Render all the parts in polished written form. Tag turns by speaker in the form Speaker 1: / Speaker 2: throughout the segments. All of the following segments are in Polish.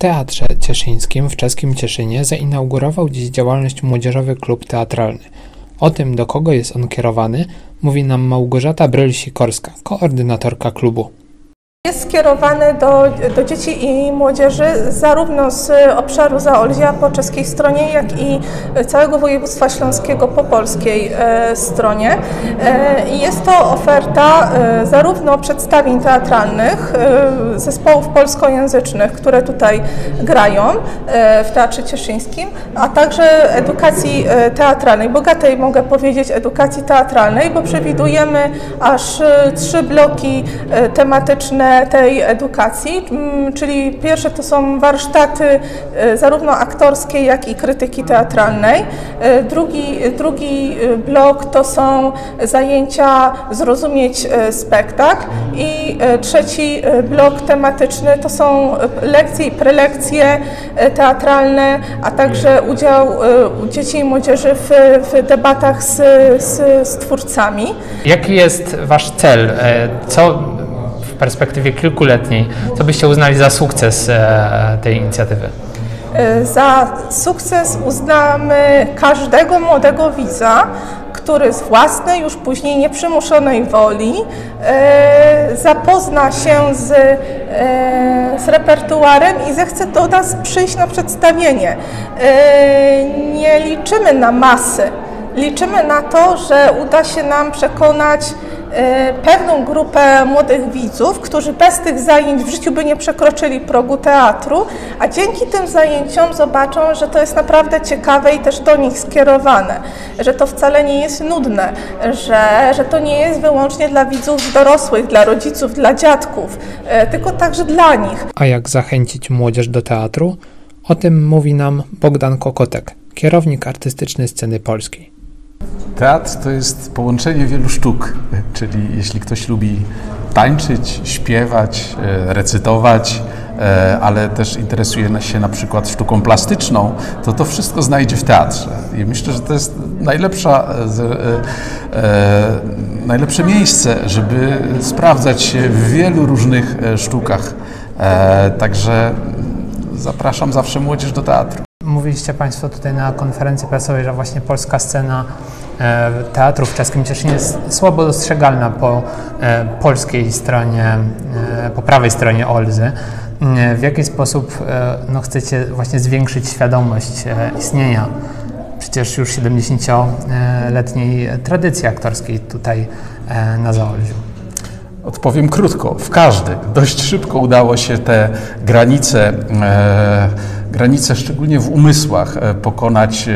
Speaker 1: Teatrze Cieszyńskim w czeskim Cieszynie zainaugurował dziś działalność Młodzieżowy Klub Teatralny. O tym, do kogo jest on kierowany, mówi nam Małgorzata Bryl-Sikorska, koordynatorka klubu.
Speaker 2: Jest skierowany do dzieci i młodzieży zarówno z obszaru Zaolzia po czeskiej stronie, jak i całego województwa śląskiego po polskiej stronie. Jest to oferta zarówno przedstawień teatralnych, zespołów polskojęzycznych, które tutaj grają w Teatrze Cieszyńskim, a także edukacji teatralnej, bogatej mogę powiedzieć edukacji teatralnej, bo przewidujemy aż 3 bloki tematyczne tej edukacji, czyli pierwsze to są warsztaty zarówno aktorskie, jak i krytyki teatralnej. Drugi blok to są zajęcia zrozumieć spektakl i trzeci blok tematyczny to są lekcje i prelekcje teatralne, a także udział dzieci i młodzieży w debatach z twórcami.
Speaker 1: Jaki jest Wasz cel? Co w perspektywie kilkuletniej, co byście uznali za sukces tej inicjatywy?
Speaker 2: Za sukces uznamy każdego młodego widza, który z własnej, już później nieprzymuszonej woli zapozna się z repertuarem i zechce do nas przyjść na przedstawienie. Nie liczymy na masy, liczymy na to, że uda się nam przekonać pewną grupę młodych widzów, którzy bez tych zajęć w życiu by nie przekroczyli progu teatru, a dzięki tym zajęciom zobaczą, że to jest naprawdę ciekawe i też do nich skierowane, że to wcale nie jest nudne, że to nie jest wyłącznie dla widzów dorosłych, dla rodziców, dla dziadków, tylko także dla nich.
Speaker 1: A jak zachęcić młodzież do teatru? O tym mówi nam Bogdan Kokotek, kierownik artystyczny Sceny Polskiej.
Speaker 3: Teatr to jest połączenie wielu sztuk, czyli jeśli ktoś lubi tańczyć, śpiewać, recytować, ale też interesuje się na przykład sztuką plastyczną, to wszystko znajdzie w teatrze. I myślę, że to jest najlepsze miejsce, żeby sprawdzać się w wielu różnych sztukach. Także zapraszam zawsze młodzież do teatru.
Speaker 1: Mówiliście Państwo tutaj na konferencji prasowej, że właśnie polska scena teatru w czeskim Cieszynie jest słabo dostrzegalna po polskiej stronie, po prawej stronie Olzy. W jaki sposób chcecie właśnie zwiększyć świadomość istnienia przecież już 70-letniej tradycji aktorskiej tutaj na Zaolziu?
Speaker 3: Odpowiem krótko. W każdy. Dość szybko udało się te granice szczególnie w umysłach pokonać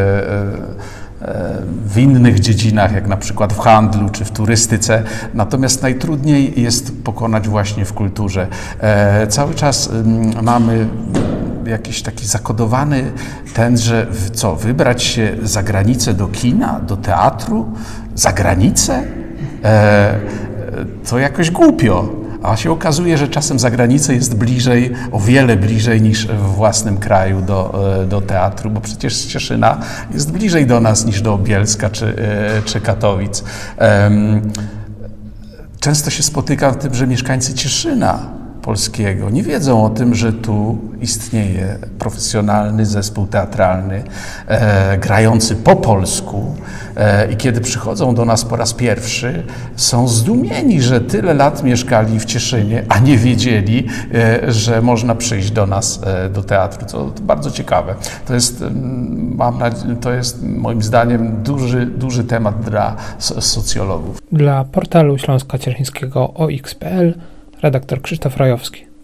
Speaker 3: w innych dziedzinach, jak na przykład w handlu czy w turystyce. Natomiast najtrudniej jest pokonać właśnie w kulturze. Cały czas mamy jakiś taki zakodowany ten, że wybrać się za granicę do kina, do teatru, za granicę? To jakoś głupio, a się okazuje, że czasem za granicę jest bliżej, o wiele bliżej niż w własnym kraju do teatru, bo przecież z Cieszyna jest bliżej do nas niż do Bielska czy Katowic. Często się spotykam z tym, że mieszkańcy Cieszyna polskiego nie wiedzą o tym, że tu istnieje profesjonalny zespół teatralny grający po polsku i kiedy przychodzą do nas po raz pierwszy, są zdumieni, że tyle lat mieszkali w Cieszynie, a nie wiedzieli, że można przyjść do nas do teatru. To bardzo ciekawe. To jest moim zdaniem duży temat dla socjologów.
Speaker 1: Dla portalu Śląska Cieszyńskiego OX.pl redaktor Krzysztof Rajowski.